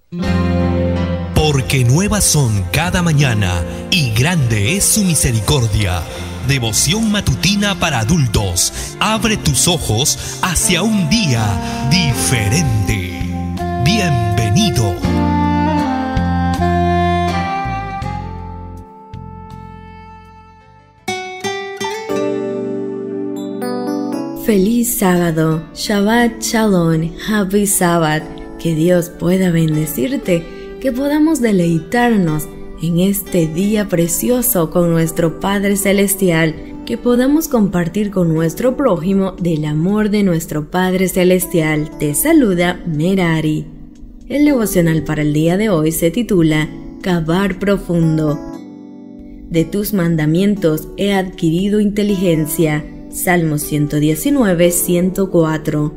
Porque nuevas son cada mañana y grande es su misericordia. Devoción matutina para adultos. Abre tus ojos hacia un día diferente. Bienvenido. Feliz sábado, Shabbat Shalom, Happy Sabbath. Que Dios pueda bendecirte, que podamos deleitarnos en este día precioso con nuestro Padre Celestial, que podamos compartir con nuestro prójimo del amor de nuestro Padre Celestial. Te saluda Merari. El devocional para el día de hoy se titula Cavar profundo. De tus mandamientos he adquirido inteligencia. Salmo 119, 104.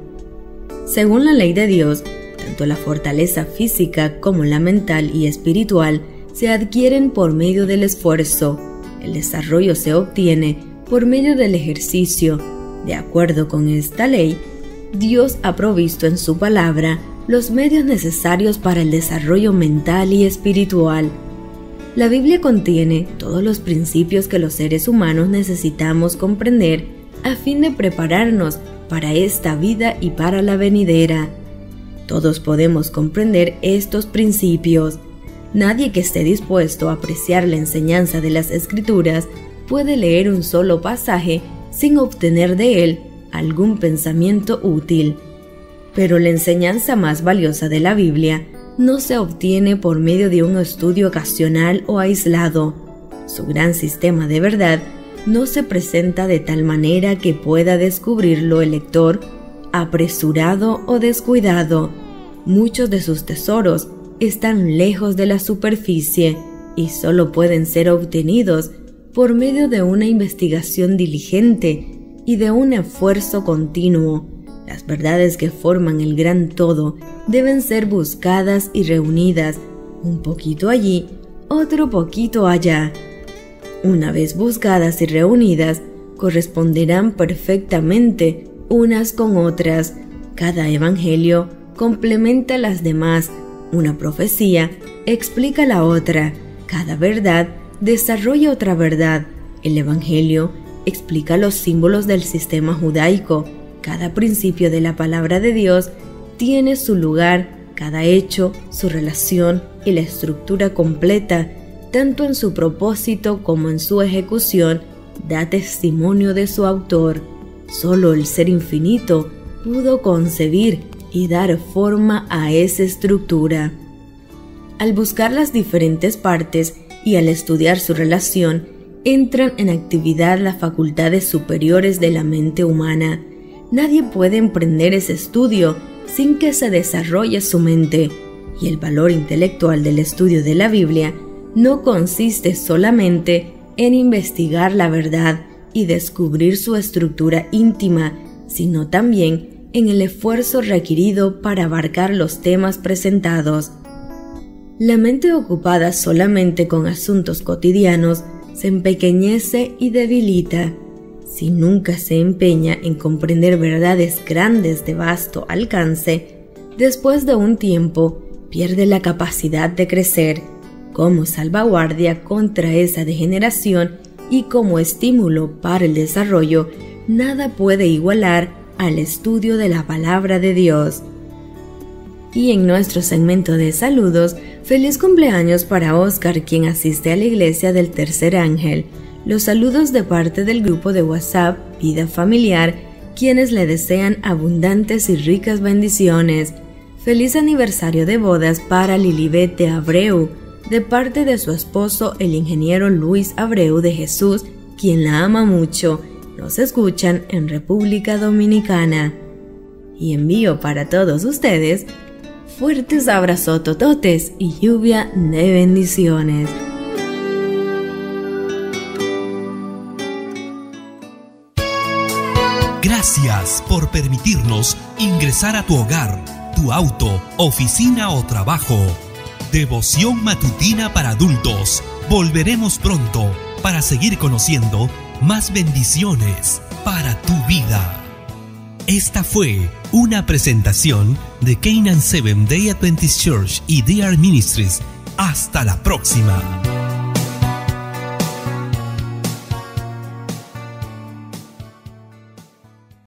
Según la ley de Dios, tanto la fortaleza física como la mental y espiritual se adquieren por medio del esfuerzo. El desarrollo se obtiene por medio del ejercicio. De acuerdo con esta ley, Dios ha provisto en su palabra los medios necesarios para el desarrollo mental y espiritual. La Biblia contiene todos los principios que los seres humanos necesitamos comprender a fin de prepararnos para esta vida y para la venidera. Todos podemos comprender estos principios. Nadie que esté dispuesto a apreciar la enseñanza de las Escrituras puede leer un solo pasaje sin obtener de él algún pensamiento útil. Pero la enseñanza más valiosa de la Biblia no se obtiene por medio de un estudio ocasional o aislado. Su gran sistema de verdad no se presenta de tal manera que pueda descubrirlo el lector apresurado o descuidado. Muchos de sus tesoros están lejos de la superficie y solo pueden ser obtenidos por medio de una investigación diligente y de un esfuerzo continuo. Las verdades que forman el gran todo deben ser buscadas y reunidas, un poquito allí, otro poquito allá. Una vez buscadas y reunidas, corresponderán perfectamente unas con otras. Cada evangelio complementa las demás. Una profecía explica la otra. Cada verdad desarrolla otra verdad. El evangelio explica los símbolos del sistema judaico. Cada principio de la palabra de Dios tiene su lugar, cada hecho, su relación y la estructura completa, tanto en su propósito como en su ejecución, da testimonio de su autor. Solo el Ser Infinito pudo concebir y dar forma a esa estructura. Al buscar las diferentes partes y al estudiar su relación, entran en actividad las facultades superiores de la mente humana. Nadie puede emprender ese estudio sin que se desarrolle su mente, y el valor intelectual del estudio de la Biblia no consiste solamente en investigar la verdad y descubrir su estructura íntima, sino también en el esfuerzo requerido para abarcar los temas presentados. La mente ocupada solamente con asuntos cotidianos se empequeñece y debilita. Si nunca se empeña en comprender verdades grandes de vasto alcance, después de un tiempo pierde la capacidad de crecer. Como salvaguardia contra esa degeneración y como estímulo para el desarrollo, nada puede igualar al estudio de la palabra de Dios. Y en nuestro segmento de saludos, feliz cumpleaños para Oscar, quien asiste a la iglesia del Tercer Ángel. Los saludos de parte del grupo de WhatsApp Vida Familiar, quienes le desean abundantes y ricas bendiciones. Feliz aniversario de bodas para Lilibet de Abreu, de parte de su esposo el ingeniero Luis Abreu de Jesús, quien la ama mucho. Nos escuchan en República Dominicana. Y envío para todos ustedes fuertes abrazos tototes y lluvia de bendiciones. Gracias por permitirnos ingresar a tu hogar, tu auto, oficina o trabajo. Devoción matutina para adultos. Volveremos pronto para seguir conociendo más bendiciones para tu vida. Esta fue una presentación de Canaan Seventh Day Adventist Church y DR Ministries. Hasta la próxima.